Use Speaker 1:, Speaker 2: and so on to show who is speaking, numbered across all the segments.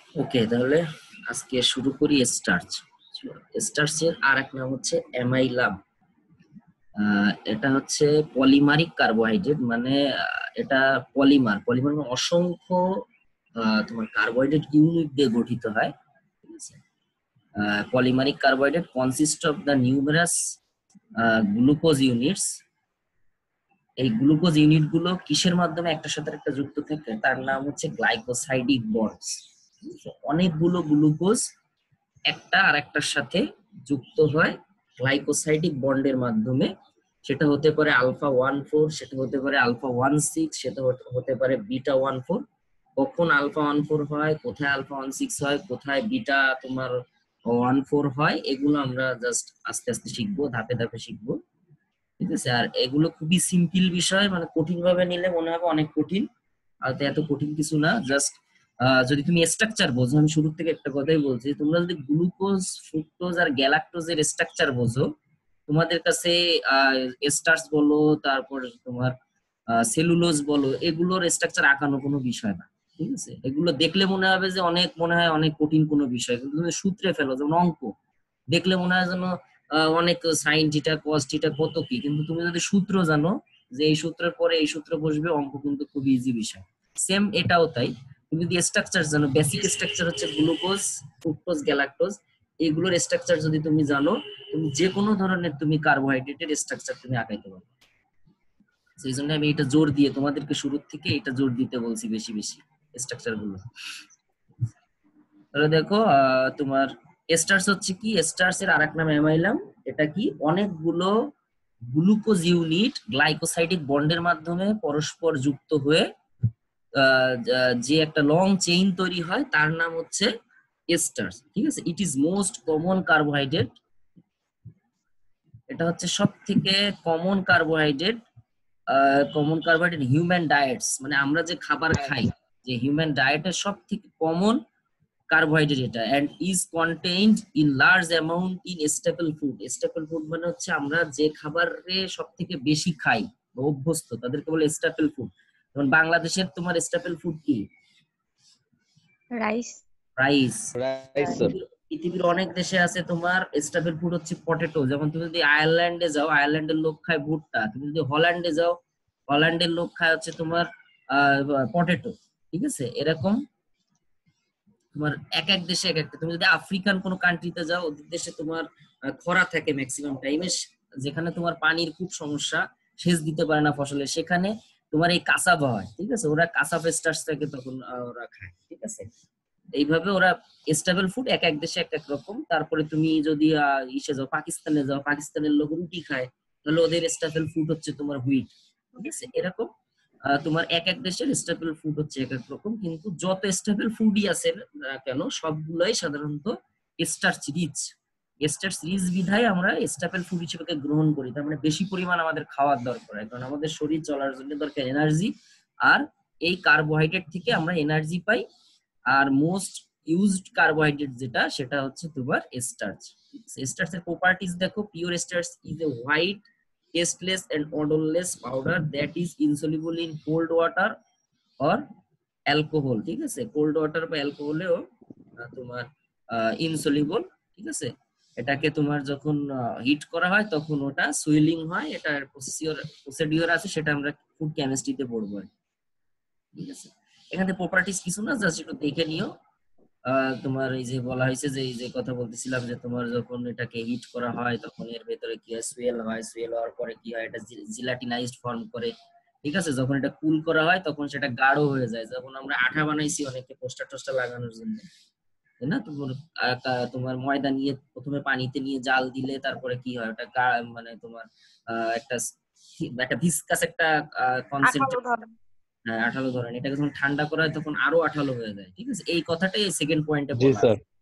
Speaker 1: ওকে, তাহলে আজকে শুরু করি স্টার্চ। স্টার্চের আর এক নাম হচ্ছে অ্যামাইলাম। এটা হচ্ছে পলিমারিক কার্বোহাইড্রেট, মানে এটা পলিমার পলিমার মানে অসংখ্য তোমার কার্বোহাইড্রেট ইউনিট দিয়ে গঠিত হয়। ঠিক আছে, polymeric carbohydrate consist of the numerous glucose units. এই গ্লুকোজ ইউনিট গুলো কিসের মাধ্যমে একটার সাথে একটা যুক্ত থাকে, তার নাম হচ্ছে গ্লাইকোসাইডিক বন্ডস। অনেকগুলো গ্লুকোজ একটা আর একটার সাথে যুক্ত হয় গ্লাইকোসাইডিক বন্ডের মাধ্যমে। সেটা হতে পারে α14, সেটা হতে পারে α16, সেটা হতে পারে β14। কখন α14 হয়, কোথায় α16 হয়, কোথায় বিটা তোমার 14 হয়, এগুলো আমরা জাস্ট আস্তে আস্তে শিখবো, ধাপে ধাপে শিখবো। ঠিক আছে, আর এগুলো খুবই সিম্পল বিষয়, মানে কঠিন ভাবে নিলে মনে হবে অনেক কঠিন, আর এত কঠিন কিছু না। জাস্ট যদি তুমি স্ট্রাকচার বোঝো, আমি শুরু থেকে একটা কথাই বলছি, তোমরা যদি গ্লুকোজ, ফ্রুক্টোজ আর গ্যালাক্টোজের স্ট্রাকচার বোঝো, তোমাদের কাছে স্টার্চ বলো, তারপর তোমার সেলুলোজ বলো, এগুলোর স্ট্রাকচার আঁকানো কোনো বিষয় না। ঠিক আছে, এগুলো দেখলে মনে হবে যে অনেক, মনে হয় অনেক কঠিন কোনো বিষয়, কিন্তু তুমি সূত্রে ফেলো, যেমন অঙ্ক দেখলে মনে হয় যেন অনেক সাইন থিটা কস থিটা কত কি, কিন্তু তুমি যদি সূত্র জানো যে এই সূত্রের পরে এই সূত্র বসবে, অঙ্ক কিন্তু খুব ইজি বিষয়। সেম এটাও তাই, তুমি যদি স্ট্রাকচার জানো, বেসিক স্ট্রাকচার হচ্ছে গ্লুকোজ, ফ্রুক্টোজ, গ্যালাক্টোজ, এগুলোর স্ট্রাকচার যদি তুমি জানো, তুমি যে কোনো ধরনের তুমি কার্বোহাইড্রেটের স্ট্রাকচার তুমি আঁকাইতে পারো। সেই জন্য আমি এটা জোর দিয়ে তোমাদেরকে শুরুর থেকে এটা জোর দিতে বলছি, বেশি বেশি স্ট্রাকচার গুলো। তাহলে দেখো, তোমার এস্টার্স হচ্ছে কি, এস্টার্স এর আরেক নাম অ্যামাইলাম। এটা কি, অনেকগুলো গ্লুকোজ ইউনিট গ্লাইকোসাইডিক বন্ডের মাধ্যমে পরস্পর যুক্ত হয়ে যে একটা লং চেইন তৈরি হয়, তার নাম হচ্ছে এস্টার্স। ঠিক আছে, it is most common carbohydrate. এটা হচ্ছে সব থেকে কমন কার্বোহাইড্রেট। হিউম্যান ডায়েটস, মানে আমরা যে খাবার খাই, যে হিউম্যান ডায়েটের সব থেকে কমন কার্বোহাইড্রেট এটা, and is contained in large amount in staple food. Staple food মানে হচ্ছে আমরা যে খাবারে সব থেকে বেশি খাই বা অভ্যস্ত, তাদেরকে বলে স্টেপল ফুড। যেমন বাংলাদেশের তোমার স্টেপল ফুড কি?
Speaker 2: রাইস।
Speaker 1: রাইস।
Speaker 3: Rice sir.
Speaker 1: পৃথিবীর অনেক দেশে আছে তোমার স্টেপল ফুড হচ্ছে পটেটো। যেমন তুমি যদি আয়ারল্যান্ডে যাও, আয়ারল্যান্ডের লোক খায় ভুট্টা। তুমি যদি হল্যান্ডে যাও, হল্যান্ডের লোক খায় হচ্ছে তোমার পটেটো। ঠিক আছে, এরকম তোমার এক এক দেশে এক একটা। তুমি যদি আফ্রিকান কোনো কান্ট্রিতে যাও, ওদের দেশে তোমার খরা থাকে ম্যাক্সিমাম টাইমে, যেখানে তোমার পানির খুব সমস্যা, সেচ দিতে পারে না ফসলে, সেখানে তোমার এই কাসাভা হয়। ঠিক আছে, ওরা কাসাভা স্টার্চটাকে তখন ওরা খায়। ঠিক আছে, এইভাবে ওরা স্টেবল ফুড এক এক দেশে এক এক রকম। তারপরে তুমি যদি ইসে যাও, পাকিস্তানে যাও, পাকিস্তানের লোক রুটি খায়, তাহলে ওদের স্টেবল ফুড হচ্ছে তোমার হুইট। ঠিক আছে, এরকম তোমার এক এক দেশের স্টেপল ফুড হচ্ছে এক এক রকম, কিন্তু যত স্টেপল ফুডই আছে কেন, সবগুলাই সাধারণত স্টার্চ রিচ। স্টার্চ রিচ বিধায় আমরা স্টেপল ফুড হিসেবে গ্রহণ করি। তার মানে বেশি পরিমাণ আমাদের খাওয়ার দরকার হয়, কারণ আমাদের শরীর চলার জন্য দরকার এনার্জি, আর এই কার্বোহাইড্রেট থেকে আমরা এনার্জি পাই। আর মোস্ট ইউজড কার্বোহাইড্রেট যেটা, সেটা হচ্ছে তোমার স্টার্চ। স্টার্চ এর প্রপার্টিজ দেখো, pure starch is a white tasteless and odorless powder that is insoluble in cold water or alcohol। ঠিক আছে, কোল্ড ওয়াটার বা অ্যালকোহলেও তোমার ইনসলিবল। ঠিক আছে, এটাকে তোমার যখন হিট করা হয় তখন ওটা সুইলিং হয়। এটার প্রসিডিওর আছে, সেটা আমরা ফুড কেমিস্ট্রিতে পড়বো। ঠিক আছে, এখানে প্রপার্টিজ কিছু না, জাস্ট একটু দেখে নিও। তোমার এই যে বলা হয়েছে যে, এই যে কথা বলতেছিলাম যে তোমার যখন এটাকে হিট করা হয় তখন এর ভেতরে কি হয়, সুয়েল হয়, সুয়েল হওয়ার পরে কি হয়, এটা জিলাটিনাইজড ফর্ম করে। ঠিক আছে, যখন এটা কুল করা হয় তখন সেটা গাঢ় হয়ে যায়। যখন আমরা আঠা বানাইছি অনেকে পোস্টার টোস্টার লাগানোর জন্য, তাই না, তোমার তোমার ময়দা নিয়ে প্রথমে পানিতে নিয়ে জাল দিলে তারপরে কি হয়, ওটা মানে তোমার একটা একটা ভিসকাস একটা কনসেন্ট্রেট, আঠালো ধরেন, এটাকে যখন ঠান্ডা করা হয় তখন আরো আঠালো হয়ে যায়। ঠিক আছে, এই কথাটাই সেকেন্ড পয়েন্টে
Speaker 3: জি
Speaker 1: বলা
Speaker 3: স্যার।
Speaker 1: আছে।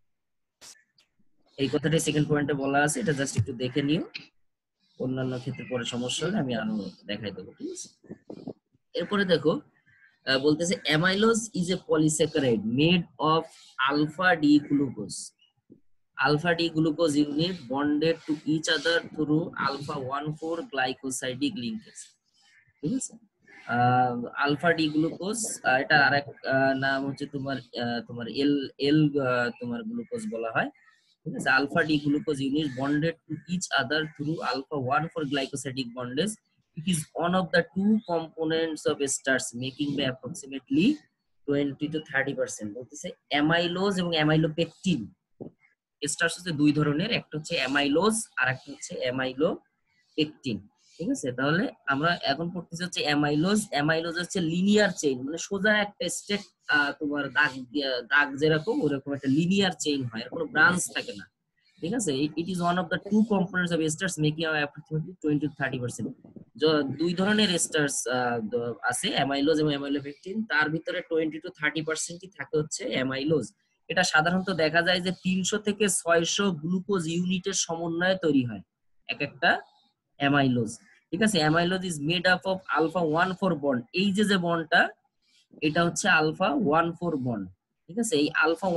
Speaker 1: এই কথাটাই সেকেন্ড পয়েন্টে বলা আছে, এটা জাস্ট একটু দেখে নিও। অন্যান্য ক্ষেত্রে পরে সমস্যা হলে আমি আরো দেখাই দেবো। ঠিক আছে, এরপরে দেখো, বলতেছে amylose is a polysaccharide made of alpha D glucose. Alpha D glucose unit bonded to each other through α14 glycosidic linkage. ঠিক আছে, আলফা ডি গ্লুকোজ, এটা আরেক নাম হচ্ছে তোমার তোমার এল এল তোমার গ্লুকোজ বলা হয়। ঠিক আছে, alpha D glucose unit bonded to each other through alpha 1 for glycosidic bondage. It is one of the two components of esters making by approximately 20 to 30%. বলতেছে অ্যামাইলোজ এবং অ্যামাইলোপেকটিন। এস্টার্স হচ্ছে দুই ধরনের, একটা হচ্ছে অ্যামাইলোজ আর একটা হচ্ছে অ্যামাইলোপেকটিন। ঠিক আছে, তাহলে আমরা এখন পড়তেছি হচ্ছে অ্যামাইলোজ। অ্যামাইলোজ হচ্ছে লিনিয়ার চেইন, মানে সোজা একটা স্টেট তোমার দাগ যেরকম ওরকম একটা লিনিয়ার চেইন হয়, এর কোনো ব্রাঞ্চ থাকে না। ঠিক আছে, it is one of the two components of starch making up approximately 20 to 30%। দুই ধরনের এস্টার্স আছে, অ্যামাইলোজ এবং অ্যামাইলোপেকটিন। তার ভিতরে 20 to 30% থাকে হচ্ছে অ্যামাইলোজ। এটা সাধারণত দেখা যায় যে 300 থেকে 600 গ্লুকোজ ইউনিটের সমন্বয়ে তৈরি হয় এক একটা অ্যামাইলোজ। ঠিক আছে, amylose is made up of alpha 1,4 bond. এই যে বন্ডটা, এটা হচ্ছে আলফা 1,4 বন্ড। ঠিক আছে, এই আলফা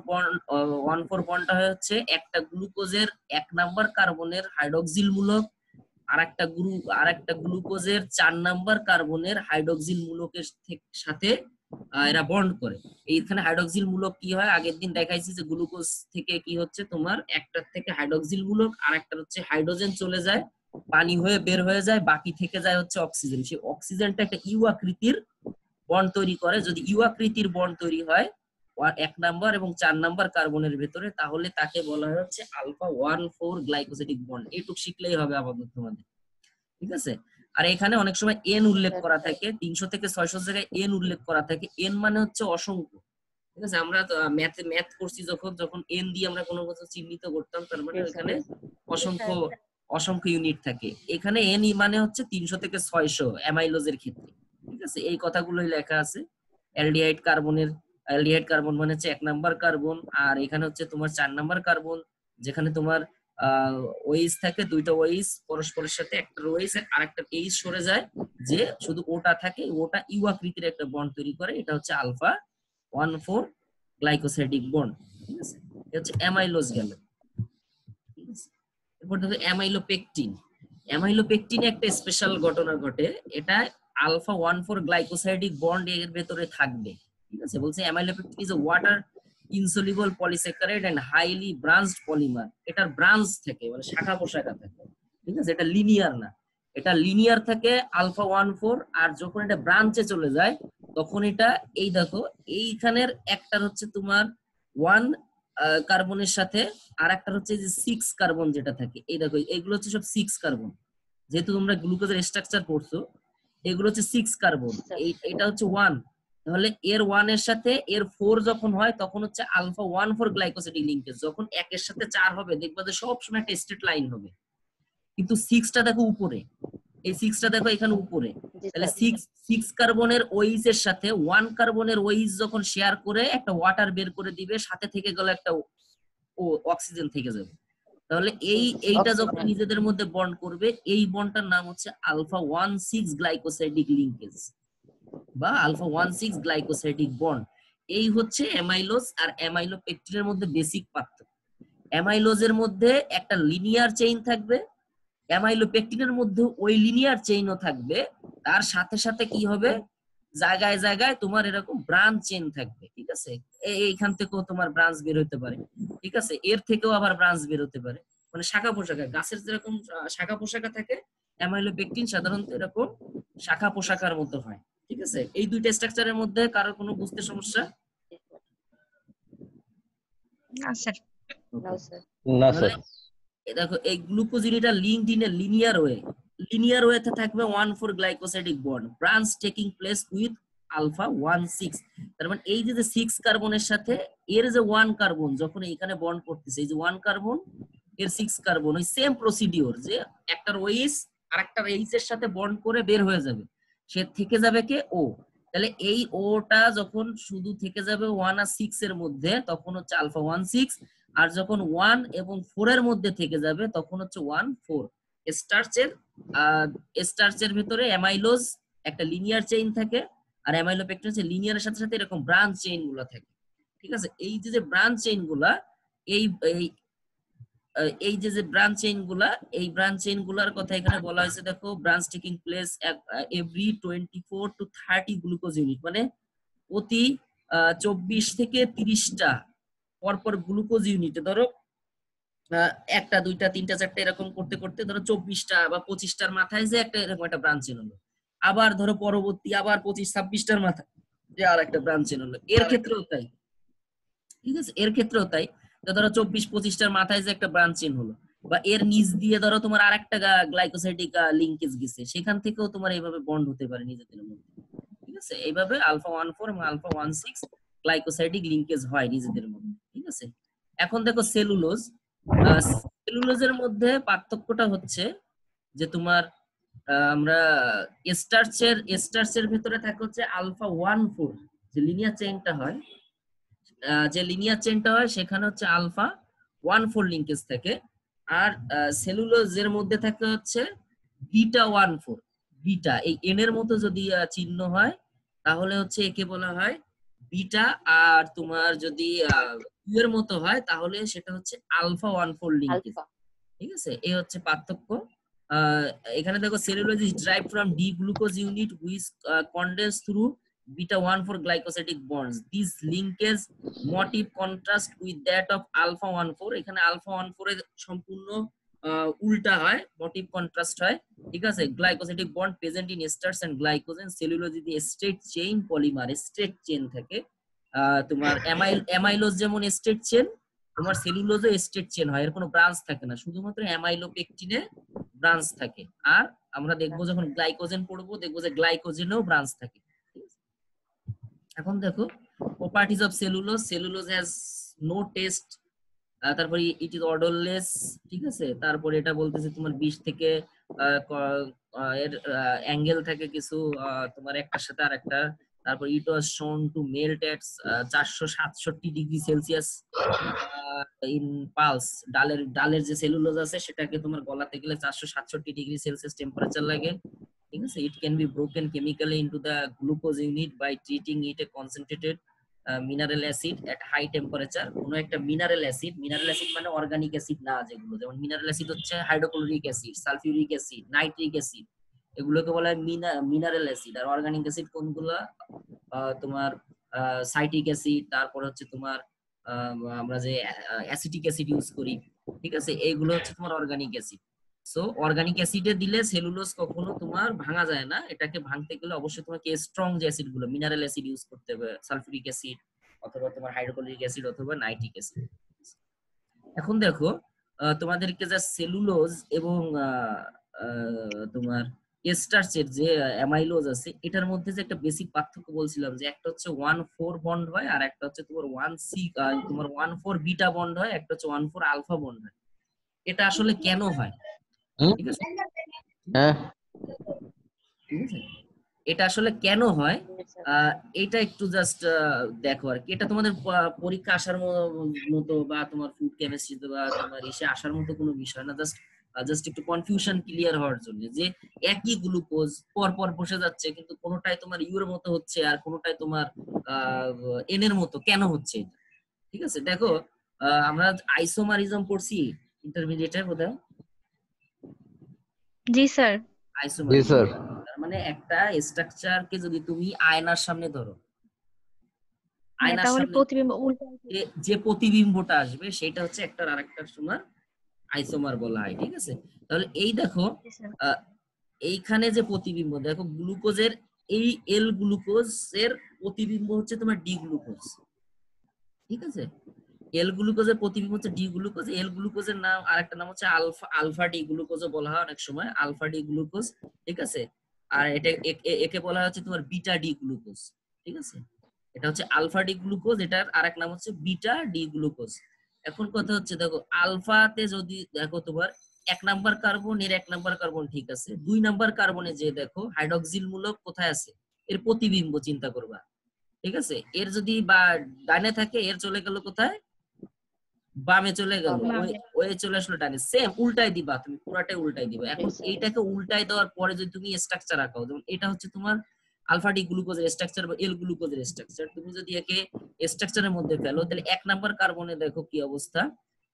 Speaker 1: 1,4 বন্ডটা হচ্ছে একটা গ্লুকোজের 1 নাম্বার কার্বনের হাইড্রোক্সিল মূলক আর একটা গ্লুকোজের 4 নাম্বার কার্বনের হাইড্রোক্সিল মূলকের সাথে এরা বন্ড করে। এইখানে হাইড্রোক্সিল মূলক কি হয়, আগের দিন দেখাইছি যে গ্লুকোজ থেকে কি হচ্ছে তোমার একটা থেকে হাইড্রোক্সিল মূলক আর একটা হচ্ছে হাইড্রোজেন চলে যায়, পানি হয়ে বের হয়ে যায়, বাকি থেকে যায় হচ্ছে অক্সিজেন। সেই অক্সিজেনটা একটা ইউ আকৃতির বন্ড তৈরি করে। যদি ইউ আকৃতির বন্ড তৈরি হয় 1 নাম্বার এবং 4 নাম্বার কার্বনের ভেতরে, তাহলে তাকে বলা হচ্ছে আলফা 1,4 গ্লাইকোসিডিক বন্ড। এইটুক শিখলেই হবে আপাতত তোমাদের। ঠিক আছে, আর এখানে অনেক সময় এন উল্লেখ করা থাকে, 300 থেকে 600 জায়গায় এন উল্লেখ করা থাকে। এন মানে হচ্ছে অসংখ্য। ঠিক আছে, আমরা ম্যাথ করছি যখন এন দিয়ে আমরা কোনো কিছু চিহ্নিত করতাম, তার মানে এখানে অসংখ্য ইউনিট থাকে। এখানে এন মানে হচ্ছে 300 থেকে 600 অ্যামাইলোজের ক্ষেত্রে। ঠিক আছে, এই কথাগুলোই লেখা আছে। অ্যালডিহাইড কার্বন মানে হচ্ছে 1 নাম্বার কার্বন, আর এখানে হচ্ছে তোমার 4 নাম্বার কার্বন, যেখানে তোমার ওএইচ থাকে, দুইটা ওএইচ পরস্পরের সাথে, একটা ওএইচ আর একটা এইচ সরে যায়, যে শুধু ওটা থাকে, ওটা ইউ আকৃতির একটা বন্ড তৈরি করে। এটা হচ্ছে আলফা 1,4 গ্লাইকোসাইডিক বন্ড। ঠিক আছে, এটা হচ্ছে অ্যামাইলোজ গেল। ঠিক আছে, এরপর দেখো অ্যামাইলোপেকটিন। অ্যামাইলোপেকটিনে একটা স্পেশাল ঘটনা ঘটে, এটা আলফা 1,4 গ্লাইকোসাইডিক বন্ড এর ভেতরে থাকবে। ঠিক আছে, বলছে amylopectin is a water insoluble polysaccharide and highly branched polymer. এটার ব্রাঞ্চ থাকে, মানে শাখা প্রশাখা থাকে। ঠিক আছে, এটা লিনিয়ার না, এটা লিনিয়ার থাকে আলফা 1,4, আর যখন এটা ব্রাঞ্চে চলে যায় তখন এটা, এই দেখো এইখানের একটার হচ্ছে তোমার 1 কার্বনের সাথে আর একটা হচ্ছে যে 6 কার্বন যেটা থাকে, এই দেখো এইগুলো হচ্ছে সব 6 কার্বন। যেহেতু তোমরা গ্লুকোজের স্ট্রাকচার পড়ছো, এগুলো হচ্ছে 6 কার্বন, এটা হচ্ছে 1। তাহলে এর 1 এর সাথে এর 4 যখন হয় তখন হচ্ছে আলফা 1,4 গ্লাইকোসিডিক লিংকেজ। যখন 1 এর সাথে 4 হবে দেখবা যে সব সময় একটা স্ট্রেট লাইন হবে, কিন্তু 6টা দেখো উপরে, এই 6টা দেখো এখানে উপরে। তাহলে 6 কার্বনের ওইচ এর সাথে 1 কার্বনের ওইচ যখন শেয়ার করে একটা ওয়াটার বের করে দিবে, সাথে থেকে গেল একটা অক্সিজেন থেকে যাবে। তাহলে এইটা যখন নিজেদের মধ্যে বন্ড করবে, এই বন্ডটার নাম হচ্ছে আলফা 1,6 গ্লাইকোসাইডিক লিংকেজ বা আলফা 1,6 গ্লাইকোসাইডিক বন্ড। এই হচ্ছে অ্যামাইলোজ আর অ্যামাইলোপেকটিনের মধ্যে বেসিক পার্থক্য। অ্যামাইলোজের মধ্যে একটা লিনিয়ার চেইন থাকবে, অ্যামাইলোপেকটিনের মধ্যে ওই লিনিয়ার চেইনও থাকবে, তার সাথে সাথে কি হবে, জায়গায় জায়গায় তোমার এরকম ব্রাঞ্চ চেইন থাকবে। ঠিক আছে, এইখান থেকেও তোমার ব্রাঞ্চ বের হতে পারে। ঠিক আছে, এর থেকেও আবার ব্রাঞ্চ বের হতে পারে, মানে শাখা পোশাখা, গাছের যেরকম শাখা পোশাখা থাকে, অ্যামাইলোপেকটিন সাধারণত এরকম শাখা পোশাখার মতো হয়। ঠিক আছে, এই দুইটা স্ট্রাকচারের মধ্যে কারোর কোনো বুঝতে সমস্যা?
Speaker 2: না স্যার।
Speaker 1: দেখো এই গ্লুকোজ ইউনিটটা লিংকড ইন এ লিনিয়ার ওয়েতে থাকবে 1,4 glycosidic bond, branch taking place with alpha 1,6। তার মানে এই যে 6 কার্বনের সাথে এর যে 1 কার্বন যখন এখানে বন্ড করতেছে, এই যে 1 কার্বন এর 6 কার্বন, ওই সেম প্রসিডিওর, যে একটার ওএইচ আর একটার এইচ এর সাথে বন্ড করে বের হয়ে যাবে, সে থেকে যাবে কে, ও। তাহলে এই ওটা যখন শুধু থেকে যাবে 1 আর 6 এর মধ্যে, তখন হচ্ছে আলফা 1,6। আর যখন 1 এবং 4 এর মধ্যে থেকে যাবে তখন হচ্ছে 1,4। স্টার্চের ভিতরে অ্যামাইলোজ একটা লিনিয়ার চেইন থাকে, আর অ্যামাইলোপেকটিন হচ্ছে লিনিয়ারের সাথে সাথে এরকম ব্রাঞ্চ চেইন গুলো থাকে। ঠিক আছে, এই যে ব্রাঞ্চ চেইন গুলা, এই এই যে যে ব্রাঞ্চ চেইন গুলা, এই ব্রাঞ্চ চেইন গুলার কথা এখানে বলা হয়েছে। দেখো, branch taking place every 24 to 30 glucose unit, মানে প্রতি 24 থেকে 30টা পরপর গ্লুকোজ ইউনিটে, ধরো একটা দুইটা তিনটা চারটা এরকম করতে করতে ধরো 24টা বা 25টার মাথায় যে একটা এরকম একটা ব্রাঞ্চ চেইন হলো, আবার ধরো পরবর্তী আবার 25-26টার মাথায় যে আর একটা ব্রাঞ্চ চেইন হলো। এর ক্ষেত্রেও তাই, ঠিক আছে, এর ক্ষেত্রেও তাই। তো ধরো 24-25টার মাথায় যে একটা ব্রাঞ্চ চেইন হলো, বা এর নিচ দিয়ে ধরো তোমার আরেকটা গ্লাইকোসাইডিক লিংকেজ গেছে, সেখান থেকেও তোমার এইভাবে বন্ড হতে পারে নিজেদের মধ্যে। ঠিক আছে, এইভাবে আলফা 14 এবং আলফা 16 গ্লাইকোসাইডিক লিংকেজ হয় নিজেদের মধ্যে। ঠিক আছে, এখন দেখো সেলুলোজ, সেলুলোজের মধ্যে পার্থক্যটা হচ্ছে যে তোমার আমরা স্টার্চের ভেতরে থাকে হচ্ছে আলফা 14, যে লিনিয়ার চেইনটা হয়, সেখানে হচ্ছে আলফা 14 লিংকেজ থাকে। আর সেলুলোজের মধ্যে থাকে হচ্ছে বিটা 14। বিটা এই এন এর মতো যদি চিহ্ন হয় তাহলে হচ্ছে একে বলা হয় বিটা, আর তোমার যদি ইউ এর মতো হয় তাহলে সেটা হচ্ছে আলফা 14 লিংকেজ। ঠিক আছে, এই হচ্ছে পার্থক্য। এখানে দেখো, cellulose is derived from D glucose unit which condense through beta 14 glycosidic bonds. These linkage motif contrast with that of alpha 14. এখানে alpha 14 এর সম্পূর্ণ উল্টা হয়, মোটিভ কন্ট্রাস্ট হয়। ঠিক আছে, glycosidic bond present in starch and glycogen. Cellulose the straight chain polymer, straight chain থাকে। তোমার অ্যামাইলোজ যেমন স্ট্রেট চেইন, তোমার সেলুলোজও স্ট্রেট চেইন হয়, এর কোনো ব্রাঞ্চ থাকে না, শুধুমাত্র অ্যামাইলোপেকটিনে ব্রাঞ্চ থাকে। আর আমরা দেখবো যখন গ্লাইকোজেন পড়বো, দেখবো যে গ্লাইকোজেনেও ব্রাঞ্চ থাকে। এখন দেখো, properties of cellulose. Cellulose has no taste, তারপরে ইট ইজ অডরলেস। ঠিক আছে, তারপরে এটা বলতেছে তোমার 20 থেকে এর অ্যাঙ্গেল থাকে কিছু তোমার একটার সাথে আর একটা। তারপর it was shown to melt at 467 degree Celsius in pulse. ডালের যে সেলুলোজ আছে সেটাকে তোমার গলাতে গেলে 467 ডিগ্রি সেলসিয়াস টেম্পারেচার লাগে। ঠিক আছে, it can be broken chemically into the glucose unit by treating it a concentrated mineral acid at high temperature. কোনো একটা মিনারেল অ্যাসিড মানে অর্গানিক অ্যাসিড না, যেগুলো যেমন মিনারেল অ্যাসিড হচ্ছে hydrochloric acid, sulphuric acid, nitric acid, এগুলোকে বলা হয় মিনারেল অ্যাসিড। আর অর্গানিক অ্যাসিড কোনগুলো? তোমার সাইট্রিক অ্যাসিড, তারপর হচ্ছে তোমার আমরা যে অ্যাসিটিক অ্যাসিড ইউজ করি। ঠিক আছে, এইগুলো হচ্ছে তোমার অর্গানিক অ্যাসিড। সো অর্গানিক অ্যাসিডে দিলে সেলুলোজ কখনো তোমার ভাঙা যায় না, এটাকে ভাঙতে গেলে অবশ্যই তোমাকে স্ট্রং যে অ্যাসিড গুলো, মিনারেল অ্যাসিড ইউজ করতে হবে, সালফিউরিক অ্যাসিড অথবা তোমার হাইড্রোক্লোরিক অ্যাসিড অথবা নাইট্রিক অ্যাসিড। এখন দেখো, তোমাদেরকে যা সেলুলোজ এবং তোমার স্টার্চের যে অ্যামাইলোজ আছে, এটার মধ্যে যে একটা বেসিক পার্থক্য বলছিলাম, যে একটা হচ্ছে 1,4 বন্ড হয়, আর একটা হচ্ছে তোমার 1,4 বিটা বন্ড হয়, একটা হচ্ছে 1,4 আলফা বন্ড হয়। এটা আসলে কেন হয়? ঠিক আছে, ঠিক আছে, এটা আসলে কেন হয় এটা একটু জাস্ট দেখো আর কি। এটা তোমাদের পরীক্ষা আসার মতো বা তোমার ফুড কেমিস্ট্রিতে বা তোমার এসে আসার মতো কোনো বিষয় না, জাস্ট একটু কনফিউশন ক্লিয়ার হওয়ার জন্য, যে একই গ্লুকোজ পর পর বসে যাচ্ছে কিন্তু কোনোটাই তোমার ইউর মতো হচ্ছে আর কোনোটাই তোমার এন এর মতো কেন হচ্ছে এটা। ঠিক আছে, দেখো, আমরা আইসোমারিজম পড়ছি ইন্টারমিডিয়েটে বোধহয়।
Speaker 2: জি স্যার।
Speaker 1: আইসোমারিজম তার মানে একটা স্ট্রাকচারকে যদি তুমি আয়নার সামনে ধরো, আয়নার
Speaker 2: তাহলে
Speaker 1: সামনে
Speaker 2: প্রতিবিম্ব উল্টো
Speaker 1: যে প্রতিবিম্বটা আসবে সেটা হচ্ছে একটার আরেকটার তোমার আইসোমার বলা হয়। ঠিক আছে, তাহলে এই দেখো, এইখানে যে প্রতিবিম্ব, দেখো গ্লুকোজের এই এল গ্লুকোজের প্রতিবিম্ব হচ্ছে তোমার ডি গ্লুকোজ। ঠিক আছে, এল গ্লুকোজের প্রতিবিম্ব হচ্ছে ডি গ্লুকোজ। এল গ্লুকোজের নাম আরেকটা নাম হচ্ছে আলফা ডি গ্লুকোজও বলা হয় অনেক সময়, আলফা ডি গ্লুকোজ। ঠিক আছে, আর এটা একে বলা হচ্ছে তোমার বিটা ডি গ্লুকোজ। ঠিক আছে, এটা হচ্ছে আলফা ডি গ্লুকোজ, এটার আরেক নাম হচ্ছে বিটা ডি গ্লুকোজ। এখন কথা হচ্ছে, দেখো আলফাতে যদি দেখো তোমার 1 নাম্বার কার্বন, এর 1 নাম্বার কার্বন ঠিক আছে, 2 নাম্বার কার্বনে যে দেখো হাইড্রক্সিল মূলক কোথায় আছে, এর প্রতিবিম্ব চিন্তা করবা। ঠিক আছে, এর যদি বা ডানে থাকে, এর চলে গেল কোথায়, বামে চলে গেল, ওই চলে আসলো ডানে, সেম উল্টাই দিবা তুমি, পুরাটাই উল্টাই দিবা। এখন এইটাকে উল্টাই দেওয়ার পরে যদি তুমি স্ট্রাকচার আঁকাও, যেমন এটা হচ্ছে তোমার আলফা ডি গ্লুকোজের স্ট্রাকচার বা এল গ্লুকোজের স্ট্রাকচার, তুমি যদি একে স্ট্রাকচারের মধ্যে ফেলো তাহলে 1 নাম্বার কার্বনে দেখো কি অবস্থা,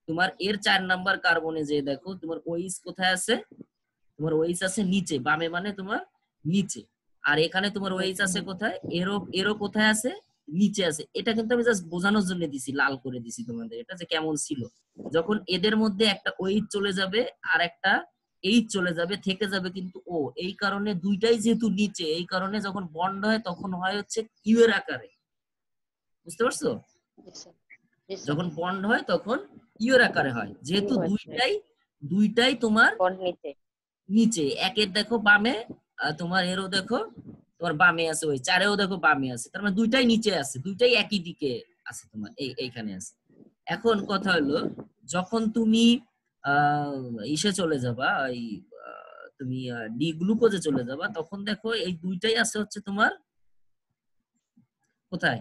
Speaker 1: তোমার এর 4 নাম্বার কার্বনে যে দেখো তোমার ওইস কোথায় আছে, তোমার ওইস আছে নিচে, বামে মানে তোমার নিচে। আর এখানে তোমার ওইস আছে কোথায়, এরো এরো কোথায় আছে, নিচে আছে। এটা কিন্তু আমি জাস্ট বোঝানোর জন্য দিছি, লাল করে দিছি তোমাদের, এটা যে কেমন ছিল। যখন এদের মধ্যে একটা ওইচ চলে যাবে আর একটা এইচ চলে যাবে, থেকে যাবে কিন্তু ও, এই কারণে দুইটাই যেহেতু নিচে, এই কারণে যখন বন্ড হয় তখন হয় হচ্ছে ইউ এর আকারে। বুঝতে পারছো? যখন বন্ড হয় তখন ইউ এর আকারে হয়, যেহেতু দুইটাই তোমার নিচে। একের দেখো বামে, তোমার এরও দেখো তোমার বামে আছে, ওই চারেও দেখো বামে আছে, তার মানে দুইটাই নিচে আছে, দুইটাই একই দিকে আছে তোমার, এইখানে আছে। এখন কথা হলো, যখন তুমি ইসে চলে যাবা, এই তুমি ডি গ্লুকোজে চলে যাবা, তখন দেখো এই দুইটাই আছে হচ্ছে তোমার কোথায়,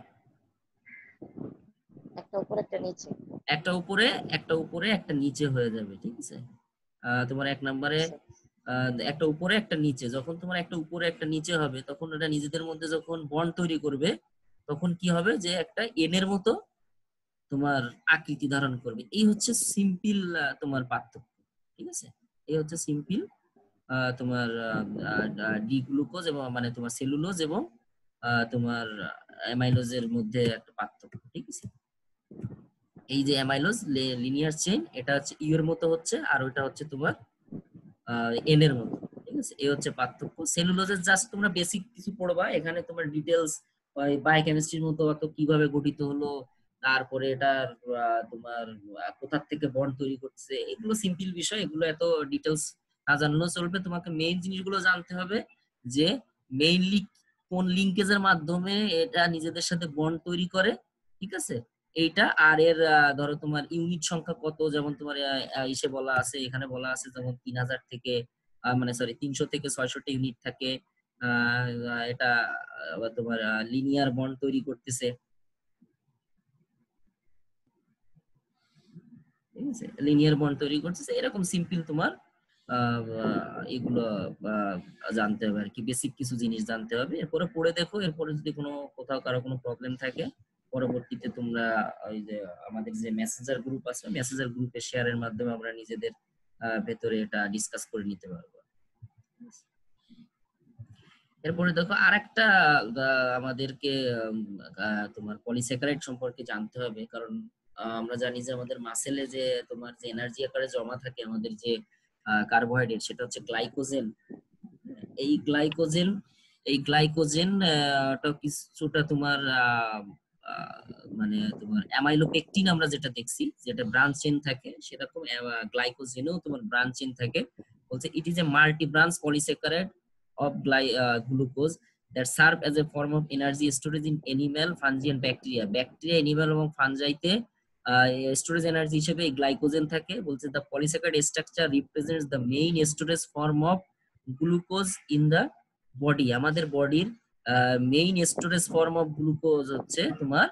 Speaker 1: একটা উপরে একটা উপরে একটা নিচে হয়ে যাবে, ঠিক আছে। তোমার 1 নম্বরে একটা উপরে একটা নিচে, যখন তোমার একটা উপরে একটা নিচে হবে, তখন এটা নিজেদের মধ্যে যখন বন্ড তৈরি করবে, তখন কি হবে যে একটা এন এর মতো তোমার আকৃতি ধারণ করবে। এই হচ্ছে সিম্পল তোমার পার্থক্য, ঠিক আছে। এই হচ্ছে সিম্পল তোমার ডি গ্লুকোজ এবং মানে তোমার সেলুলোজ এবং তোমার অ্যামাইলোজের মধ্যে একটা পার্থক্য, ঠিক আছে। এই যে অ্যামাইলোজ লিনিয়ার চেইন, এটা হচ্ছে ইউ এর মতো হচ্ছে, আর ওইটা হচ্ছে তোমার এন এর মতো, ঠিক আছে। এই হচ্ছে পার্থক্য। সেলুলোজের জাস্ট তোমরা বেসিক কিছু পড়বা, এখানে তোমার ডিটেলস বায়োকেমিস্ট্রির মতো অত কিভাবে গঠিত হলো, তারপরে এটা তোমার কোথা থেকে বন্ড তৈরি করছে, এগুলো সিম্পল বিষয়, এগুলো এত ডিটেলস না জানলেও চলবে। তোমাকে মেইন জিনিসগুলো জানতে হবে যে মেইনলি কোন লিঙ্কেজের মাধ্যমে এটা নিজেদের সাথে বন্ড তৈরি করে, ঠিক আছে। এইটা আর এর ধরো তোমার ইউনিট সংখ্যা কত, যেমন তোমার ইসে বলা আছে, এখানে বলা আছে যেমন 3000 থেকে মানে সরি 300 থেকে 600 ইউনিট থাকে। এটা তোমার লিনিয়ার বন্ড তৈরি করতেছে, ঠিক আছে, লিনিয়ার বন্ড তৈরি করতেছে, এরকম সিম্পল তোমার এগুলো জানতে হবে আর কি, বেসিক কিছু জিনিস জানতে হবে। এরপরে পড়ে দেখো, এরপরে যদি কোনো কোথাও কারো কোনো প্রবলেম থাকে পরবর্তীতে তোমরা ওই যে আমাদের যে মেসেঞ্জার গ্রুপ আছে, মেসেঞ্জার গ্রুপে শেয়ারের মাধ্যমে আমরা নিজেদের ভেতরে এটা ডিসকাস করে নিতে পারবো। এরপরে দেখো আরেকটা আমাদেরকে তোমার পলিস্যাকারাইড সম্পর্কে জানতে হবে, কারণ আমরা জানি যে আমাদের মাসেলে যে তোমার যে এনার্জি আকারে জমা থাকে আমাদের যে কার্বোহাইড্রেট, সেটা হচ্ছে গ্লাইকোজেন। এই গ্লাইকোজেন কিছুটা তোমার মানে তোমার অ্যামাইলোপেকটিন আমরা যেটা দেখছি, যেটা ব্রাঞ্চ চেইন থাকে, সেরকম গ্লাইকোজেনেও তোমার ব্রাঞ্চ চেইন থাকে। বলছে it is a multi branch polysaccharide of glucose that serve as a form of energy storage in animal, fungi and bacteria. Bacteria, animal এবং ফানজাইতে স্টোরেজ এনার্জি হিসেবে গ্লাইকোজেন থাকে। বলছে the polysaccharide structure represents the main storage form of glucose in the body. আমাদের বডির main storage form of glucose হচ্ছে তোমার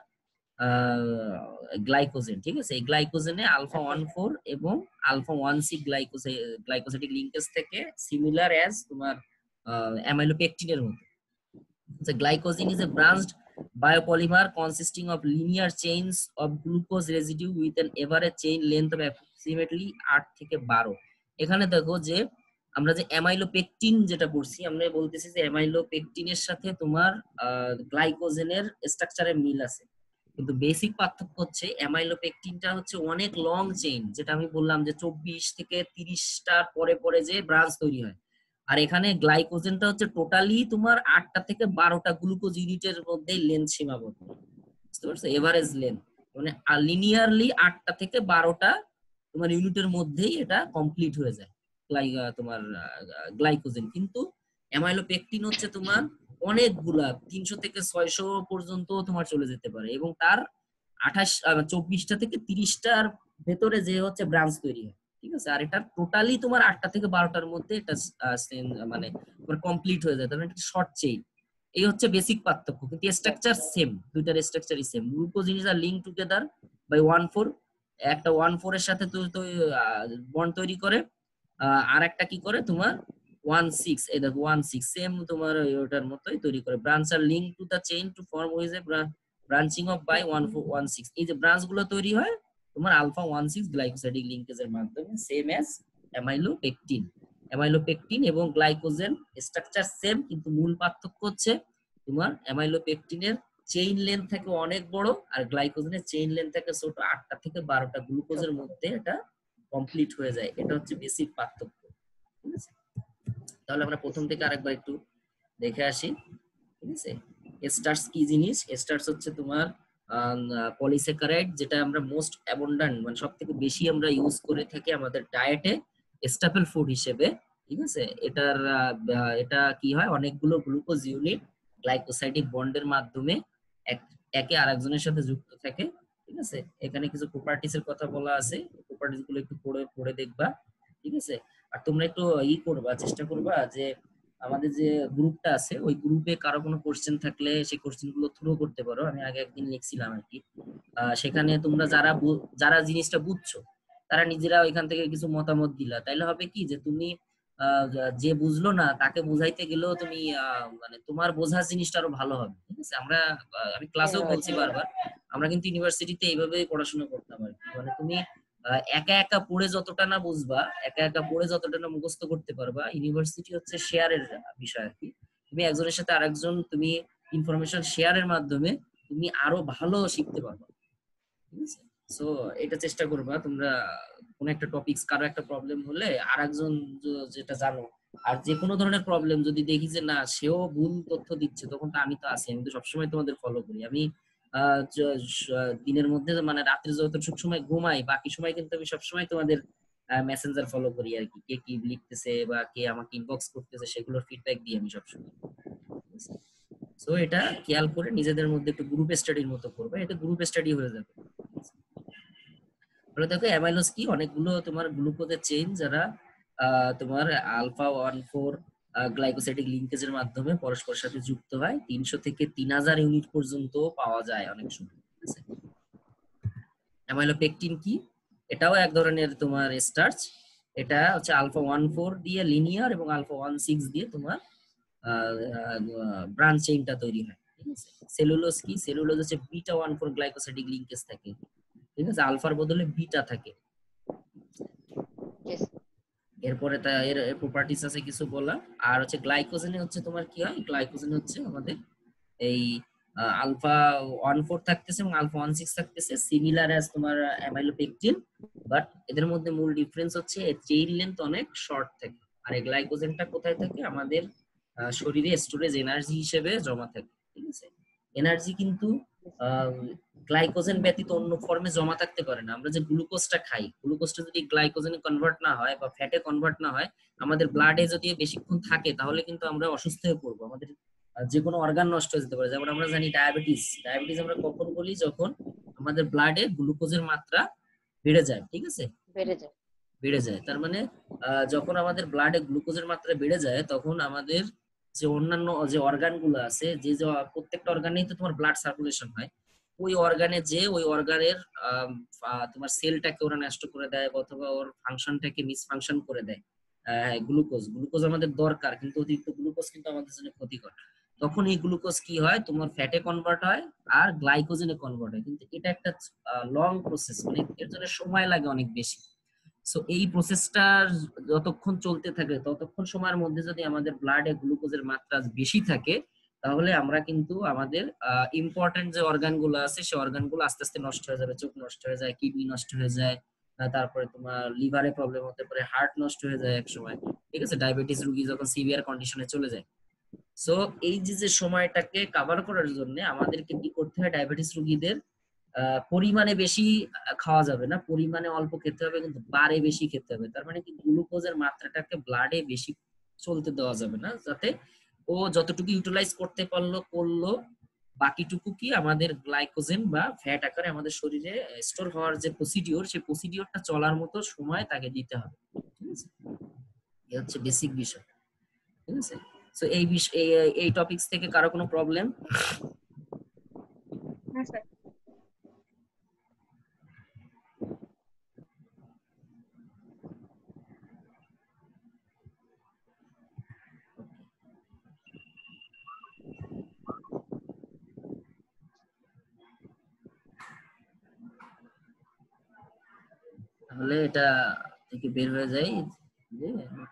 Speaker 1: glycogen, ঠিক আছে। এই গ্লাইকোজেনে আলফা 1,4 এবং আলফা 1,6 গ্লাইকোসাইডিক লিঙ্কেজ থেকে সিমিলার অ্যাজ তোমার অ্যামাইলোপেকটিনের মতো। The glycogen is a branched biopolymer consisting of linear chains of glucose residue with an average chain length of approximately 8 থেকে 12। এখানে দেখো যে আমরা যে অ্যামাইলোপেকটিন যেটা পড়ছি, আমরা বলতেছি যে অ্যামাইলোপেকটিনের সাথে তোমার গ্লাইকোজেনের স্ট্রাকচারে মিল আছে, কিন্তু বেসিক পার্থক্য হচ্ছে অ্যামাইলোপেকটিনটা হচ্ছে অনেক লং চেইন, যেটা আমি বললাম যে 24 থেকে 30টার পরে পরে যে ব্রাঞ্চ তৈরি হয়। আর এখানে গ্লাইকোজেনটা হচ্ছে টোটালি তোমার 8টা থেকে 12টা গ্লুকোজ ইউনিটের মধ্যেই লেন্থ সীমাবদ্ধ, বুঝতে পারছো, এভারেজ লেন্থ মানে লিনিয়ারলি 8টা থেকে 12টা তোমার ইউনিটের মধ্যেই এটা কমপ্লিট হয়ে যায় তোমার গ্লাইকোজেন। কিন্তু অ্যামাইলোপেকটিন হচ্ছে তোমার অনেকগুলা 300 থেকে 600 পর্যন্ত তোমার চলে যেতে পারে, এবং তার 24টা থেকে 30টার ভেতরে যে হচ্ছে ব্রাঞ্চ তৈরি হয়, ঠিক আছে। আর এটা টোটালি তোমার 8টা থেকে 12টার মধ্যে এটা মানে তোমার কমপ্লিট হয়ে যায়, তার একটা শর্ট চেইন। এই হচ্ছে বেসিক পার্থক্য, কিন্তু স্ট্রাকচার সেম, দুইটার স্ট্রাকচারই same. Glucose is are link together by 1,4, একটা 1,4 এর সাথে তো বন্ড তৈরি করে, আর একটা কি করে তোমার 1,6, এই দেখো 1,6 সেম তোমার ওটার মতোই তৈরি করে। Branch are link to the chain to form which a branching of by 1,4 1,6। এই যে ব্রাঞ্চ গুলো তৈরি হয় তোমার আলফা 1,6 গ্লাইকোসাইডিক লিঙ্কেজের মাধ্যমে, সেম অ্যাজ অ্যামাইলোপেকটিন। অ্যামাইলোপেকটিন এবং গ্লাইকোজেন স্ট্রাকচার সেম, কিন্তু মূল পার্থক্য হচ্ছে তোমার অ্যামাইলোপেকটিনের চেইন লেন্থ থাকে অনেক বড়, আর গ্লাইকোজেনের চেইন লেন্থ থাকে ছোট। 8টা থেকে 12টা গ্লুকোজের মধ্যে এটা কমপ্লিট হয়ে যায়। এটা হচ্ছে বেসিক পার্থক্য। ঠিক আছে, তাহলে আমরা প্রথম থেকে আরেকবার একটু দেখে আসি। ঠিক আছে, স্টার্স কি জিনিস? স্টার্স হচ্ছে তোমার পলিস্যাকারাইড, যেটা আমরা মোস্ট অ্যাবন্ডান্ট মানে সব থেকে বেশি আমরা ইউজ করে থাকি আমাদের ডায়েটে স্ট্যাপল ফুড হিসেবে। ঠিক আছে, এটা কি হয়, অনেকগুলো গ্লুকোজ ইউনিট গ্লাইকোসাইডিক বন্ডের মাধ্যমে একে আরেকজনের সাথে যুক্ত থাকে। ঠিক আছে, এখানে কিছু প্রপার্টিস এর কথা বলা আছে, প্রপার্টিস গুলো একটু পড়ে পড়ে দেখবা। ঠিক আছে, আর তোমরা একটু করবা, চেষ্টা করবা যে আমাদের যে গ্রুপটা আছে ওই গ্রুপে কারো কোনো কোশ্চেন থাকলে সেই কোশ্চেন গুলো থ্রো করতে পারো। আমি আগে একদিন লিখছিলাম আর কি, সেখানে তোমরা যারা জিনিসটা বুঝছো তারা নিজেরা ওইখান থেকে কিছু মতামত দিলা, তাইলে হবে কি যে তুমি যে বুঝলো না তাকে বুঝাইতে গেলেও তুমি মানে তোমার বোঝার জিনিসটা আরো ভালো হবে। ঠিক আছে, আমি ক্লাসেও বলছি বারবার, আমরা কিন্তু ইউনিভার্সিটিতে এইভাবেই পড়াশোনা করতাম আর কি। মানে তুমি একা একা পড়ে যতটা না বুঝবা, একা একা পড়ে যতটা না মুখস্থ করতে পারবা, ইউনিভার্সিটি হচ্ছে শেয়ারের বিষয় আর কি। তুমি একজনের সাথে আরেকজন তুমি ইনফরমেশন শেয়ারের মাধ্যমে তুমি আরো ভালো শিখতে পারবা। ঠিক আছে, সো এটা চেষ্টা করবা তোমরা। কোন একটা টপিকস কারো একটা প্রবলেম হলে আরেকজন যেটা জানো, আর যে কোনো ধরনের প্রবলেম যদি দেখি যে না সেও ভুল তথ্য দিচ্ছে, তখন তো আমি তো আছি, আমি তো সবসময় তোমাদের ফলো করি। আমি দিনের মধ্যে মানে রাত্রে যতটুকু সময় ঘুমাই, বাকি সময় কিন্তু আমি সবসময় তোমাদের মেসেঞ্জার ফলো করি আর কি। কে কি লিখতেছে বা কে আমাকে ইনবক্স করতেছে সেগুলোর ফিডব্যাক দিই আমি সবসময়। সো এটা খেয়াল করে নিজেদের মধ্যে একটু গ্রুপ স্টাডির মতো করবে, এটা গ্রুপ স্টাডি হয়ে যাবে। বলে দেখো অ্যামাইলোজ কি, অনেকগুলো তোমার গ্লুকোজের চেইন যারা তোমার আলফা 1,4 গ্লাইকোসাইডিক লিঙ্কেজের মাধ্যমে পরস্পরের সাথে যুক্ত হয়। 300 থেকে 3,000 ইউনিট পর্যন্ত পাওয়া যায় অনেক সময়। ঠিক আছে, অ্যামাইলোপেকটিন কি? এটাও এক ধরনের তোমার স্টার্চ। এটা হচ্ছে আলফা 1,4 দিয়ে লিনিয়ার এবং আলফা 1,6 দিয়ে তোমার ব্রাঞ্চ চেইনটা তৈরি হয়। ঠিক আছে, সেলুলোজ কি? সেলুলোজ হচ্ছে বিটা 1,4 গ্লাইকোসাইডিক লিঙ্কেজ থাকে। ঠিক আছে, আলফার বদলে বিটা থাকে। এরপরে এর প্রপার্টিস আছে কিছু বলা। আর হচ্ছে গ্লাইকোজেনে হচ্ছে তোমার কি হয়, গ্লাইকোজেন হচ্ছে আমাদের এই আলফা 1,4 থাকতেছে এবং আলফা 1,6 থাকতেছে, সিমিলার অ্যাজ তোমার অ্যামাইলোপেকটিন, বাট এদের মধ্যে মূল ডিফারেন্স হচ্ছে চেইন লেন্থ অনেক শর্ট থাকে। আর এই গ্লাইকোজেনটা কোথায় থাকে? আমাদের শরীরে স্টোরেজ এনার্জি হিসেবে জমা থাকে। ঠিক আছে, এনার্জি কিন্তু গ্লাইকোজেন ব্যতীত অন্য ফর্মে জমা থাকতে পারে না। আমরা যে গ্লুকোজটা খাই, গ্লুকোজটা যদি গ্লাইকোজেনে কনভার্ট না হয় বা ফ্যাটে কনভার্ট না হয়, আমাদের ব্লাডে যদি বেশিক্ষণ থাকে তাহলে কিন্তু আমরা অসুস্থ হয়ে পড়বো, আমাদের যে কোনো অর্গান নষ্ট হয়ে যেতে পারে। যেমন আমরা জানি ডায়াবেটিস, ডায়াবেটিস আমরা কখন বলি? যখন আমাদের ব্লাডে গ্লুকোজের মাত্রা বেড়ে যায়। ঠিক আছে, বেড়ে যায়, তার মানে যখন আমাদের ব্লাডে গ্লুকোজের মাত্রা বেড়ে যায় তখন আমাদের যে অন্যান্য যে অর্গান গুলো আছে, যে প্রত্যেকটা অর্গানেই তো তোমার ব্লাড সার্কুলেশন হয়, ওই অর্গানে যে ওই অর্গানের তোমার সেলটাকে ওরা নষ্ট করে দেয় অথবা ওর ফাংশনটাকে মিসফাংশন করে দেয়। গ্লুকোজ গ্লুকোজ আমাদের দরকার, কিন্তু অতিরিক্ত গ্লুকোজ কিন্তু আমাদের জন্য ক্ষতিকর। তখন এই গ্লুকোজ কি হয়, তোমার ফ্যাটে কনভার্ট হয় আর গ্লাইকোজেনে কনভার্ট হয়। কিন্তু এটা একটা লং প্রসেস, মানে এর জন্য সময় লাগে অনেক বেশি। সো এই প্রসেসটা যতক্ষণ চলতে থাকে ততক্ষণ সময়ের মধ্যে যদি আমাদের ব্লাডে গ্লুকোজের মাত্রা বেশি থাকে, তাহলে আমরা কিন্তু আমাদের ইম্পর্টেন্ট যে অর্গান গুলো আছে সেই অর্গান গুলো আস্তে আস্তে নষ্ট হয়ে যাবে। চোখ নষ্ট হয়ে যায়, কিডনি নষ্ট হয়ে যায়, তারপরে তোমার লিভারে প্রবলেম হতে পারে, হার্ট নষ্ট হয়ে যায় এক সময়। ঠিক আছে, ডায়াবেটিস রোগী যখন সিভিয়ার কন্ডিশনে চলে যায়। সো এই যে সময়টাকে কভার করার জন্য আমাদেরকে কি করতে হয়, ডায়াবেটিস রোগীদের পরিমাণে বেশি খাওয়া যাবে না, পরিমাণে অল্প খেতে হবে, কিন্তু বারে বেশি খেতে হবে। তার মানে কি, গ্লুকোজের মাত্রাটাকে ব্লাডে বেশি চলতে দেওয়া যাবে না, যাতে ও যতটুকু ইউটিলাইজ করতে করলো, বাকিটুকু কি আমাদের গ্লাইকোজেন বা ফ্যাট আকারে আমাদের শরীরে স্টোর হওয়ার যে প্রসিডিওর, সেই প্রসিডিওরটা চলার মতো সময় তাকে দিতে হবে। ঠিক আছে, এই হচ্ছে বেসিক বিষয়। ঠিক আছে, সো এই টপিকস থেকে কারো কোনো প্রবলেম?
Speaker 2: হ্যাঁ স্যার।
Speaker 1: তাহলে এটা থেকে বের হয়ে যায় যে